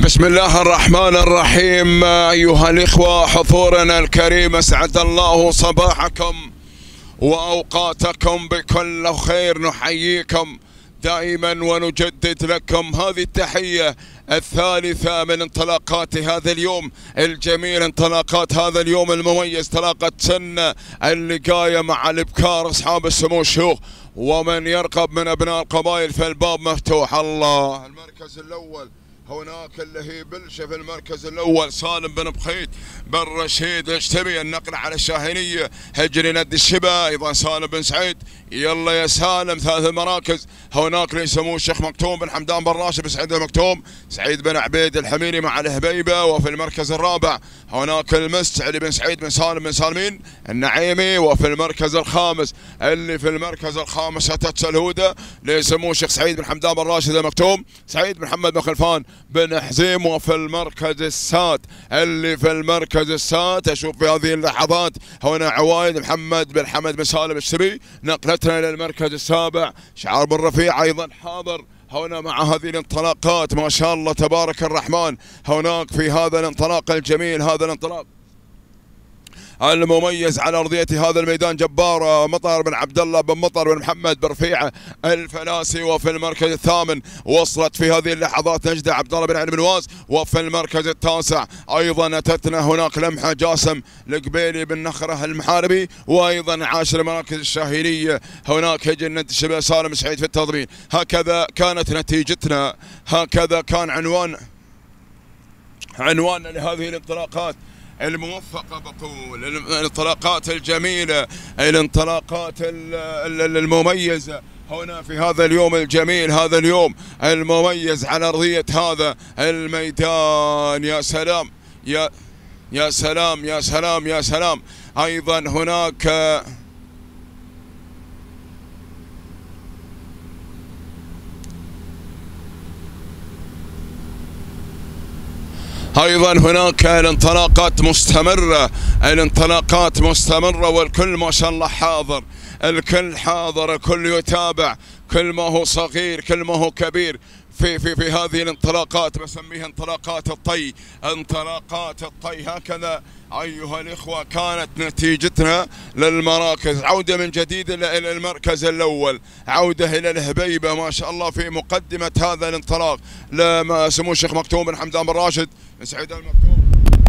بسم الله الرحمن الرحيم. أيها الإخوة، حضورنا الكريم، أسعد الله صباحكم وأوقاتكم بكل خير. نحييكم دائما ونجدد لكم هذه التحية الثالثة من انطلاقات هذا اليوم الجميل، انطلاقات هذا اليوم المميز، انطلاقة سنة اللقاية مع الابكار أصحاب السمو الشيوخ ومن يرقب من أبناء القبائل، فالباب مفتوح. الله، المركز الأول هناك اللي هي بلشة في المركز الأول، سالم بن بخيت بن رشيد الاشتبي، النقل على الشاهينية هجري ند الشبا، أيضا سالم بن سعيد. يلا يا سالم، ثالث المراكز هناك اللي يسموه الشيخ مكتوم بن حمدان بن راشد بن سعيد المكتوم، سعيد بن عبيد الحميري مع الهبيبة. وفي المركز الرابع هناك المس علي بن سعيد بن سالم بن سالمين النعيمي. وفي المركز الخامس اللي في المركز الخامس أتت سلهودة اللي يسموه الشيخ سعيد بن حمدان بن راشد المكتوم، سعيد بن محمد بن خلفان بن حزيم. وفي المركز السادس اللي في المركز السادس اشوف في هذه اللحظات هنا عوايد محمد بن حمد بن سالم الشبي. نقلتنا الى المركز السابع شعار بن رفيع ايضا حاضر هنا مع هذه الانطلاقات، ما شاء الله تبارك الرحمن. هناك في هذا الانطلاق الجميل، هذا الانطلاق المميز على ارضيه هذا الميدان، جبار مطر بن عبد الله بن مطر بن محمد بن رفيعه الفلاسي. وفي المركز الثامن وصلت في هذه اللحظات نجده عبد الله بن علي بن واز. وفي المركز التاسع ايضا اتتنا هناك لمحه جاسم القبيلي بن نخره المحاربي. وايضا عاشر المراكز الشاهينيه هناك هجن ند الشباب سالم سعيد في التضمين. هكذا كانت نتيجتنا، هكذا كان عنواننا لهذه الانطلاقات الموفقة، بقول الانطلاقات الجميلة، الانطلاقات المميزة هنا في هذا اليوم الجميل، هذا اليوم المميز على أرضية هذا الميدان. يا سلام يا سلام يا سلام يا سلام. أيضا هناك الانطلاقات مستمرة، الانطلاقات مستمرة، والكل ما شاء الله حاضر، الكل حاضر، الكل يتابع، كل ما هو صغير كل ما هو كبير في هذه الانطلاقات. بسميها انطلاقات الطي، انطلاقات الطي. هكذا أيها الإخوة كانت نتيجتنا للمراكز. عودة من جديد إلى المركز الأول، عودة إلى الهبيبة ما شاء الله في مقدمة هذا الانطلاق لما سمو الشيخ مكتوم بن حمدان بن راشد بن سعيد المكتوم،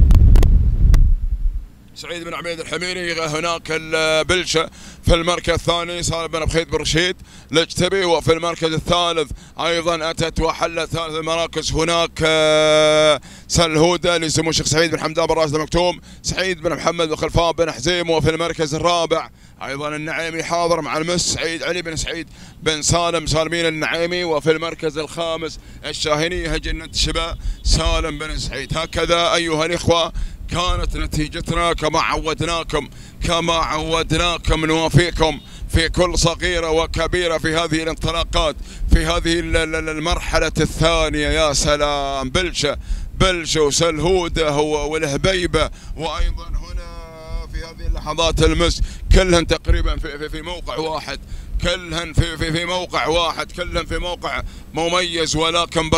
سعيد بن عبيد الحميري. هناك البلشة في المركز الثاني سالم بن بخيت بن رشيد الاجتبي. وفي المركز الثالث ايضا اتت وحلت ثالث المراكز هناك سلهودة اللي يسموه الشيخ سعيد بن حمدان بن راشد المكتوم، سعيد بن محمد بن خلفان بن حزيم. وفي المركز الرابع ايضا النعيمي حاضر مع المس سعيد علي بن سعيد بن سالم سالمين النعيمي. وفي المركز الخامس الشاهيني هجن الشباب سالم بن سعيد. هكذا ايها الاخوه كانت نتيجتنا كما عودناكم نوافيكم في كل صغيرة وكبيرة في هذه الانطلاقات في هذه المرحلة الثانية. يا سلام، بلشة وسلهودة والهبيبة. وأيضا هنا في هذه اللحظات المس كلهن تقريبا في موقع واحد، كلهن في موقع واحد، كلهن في موقع مميز. ولكن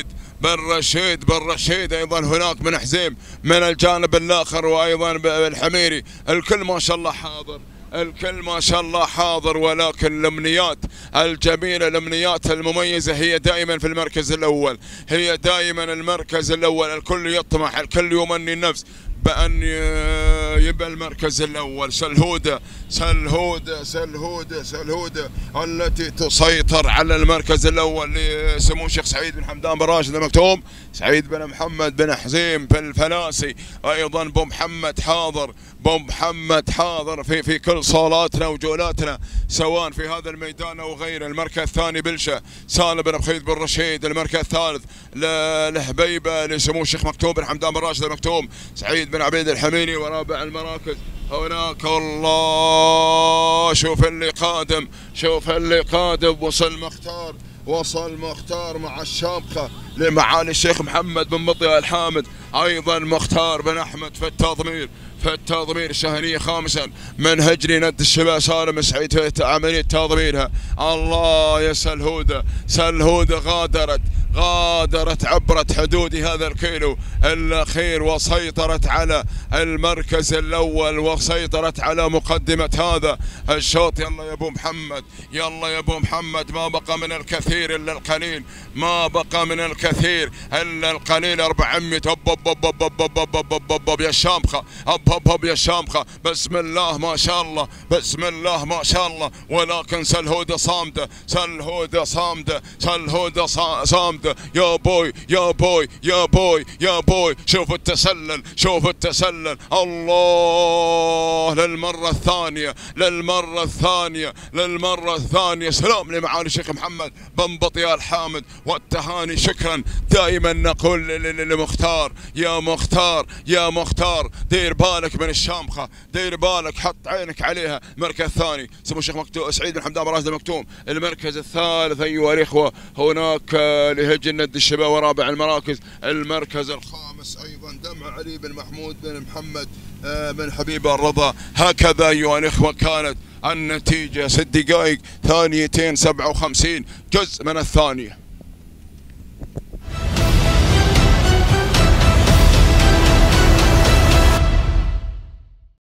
بالرشيد ايضا هناك من حزيم من الجانب الاخر، وايضا الحميري، الكل ما شاء الله حاضر، الكل ما شاء الله حاضر. ولكن الامنيات الجميله، الامنيات المميزه هي دائما في المركز الاول، هي دائما المركز الاول. الكل يطمح، الكل يمني النفس بأن يبقى المركز الأول. سلهودة التي تسيطر على المركز الأول لسمو الشيخ سعيد بن حمدان بن راشد المكتوم، سعيد بن محمد بن حزيم بن الفلاسي. أيضا بو محمد حاضر في كل صالاتنا وجولاتنا سواء في هذا الميدان أو غيره. المركز الثاني بلشة سالم بن بخيت بن رشيد. المركز الثالث لهبيبة لسمو الشيخ مكتوم بن حمدان بن راشد المكتوم، سعيد بن عبيد الحميري. ورابع المراكز هناك الله، شوف اللي قادم، وصل مختار مع الشامخة لمعالي الشيخ محمد بن مطيع الحامد. ايضا مختار بن احمد في التضمير الشهرية خامسا من هجري ند الشباب سالم سعيد في عملية تضميرها. الله يا سلهودة غادرت عبرت حدود هذا الكيلو الأخير وسيطرت على المركز الأول وسيطرت على مقدمة هذا الشوط. يلا يا أبو محمد، يلا يا أبو محمد، ما بقى من الكثير إلا القليل، ما بقى من الكثير إلا القليل. 400. يا الشامخة، يا الشامخة، بسم الله ما شاء الله، بسم الله ما شاء الله. ولكن سلهودة صامدة، سلهودة صامدة، سلهودة صامدة. يا بوي يا بوي يا بوي يا بوي، شوف التسلل، شوف التسلل. الله، للمرة الثانية، للمرة الثانية، للمرة الثانية. سلام لمعالي الشيخ محمد بن بطيال حامد والتهاني. شكرا. دائما نقول لمختار، يا مختار يا مختار، دير بالك من الشامخة، دير بالك، حط عينك عليها. المركز الثاني سمو الشيخ سعيد بن حمدان راشد المكتوم. المركز الثالث أيها الإخوة هناك لهج الند الشباب ورابع المراكز. المركز الخامس أيضا دمع علي بن محمود بن محمد بن حبيب الرضا. هكذا أيها الإخوة كانت النتيجة. 6 دقائق ثانيتين 57 جزء من الثانية.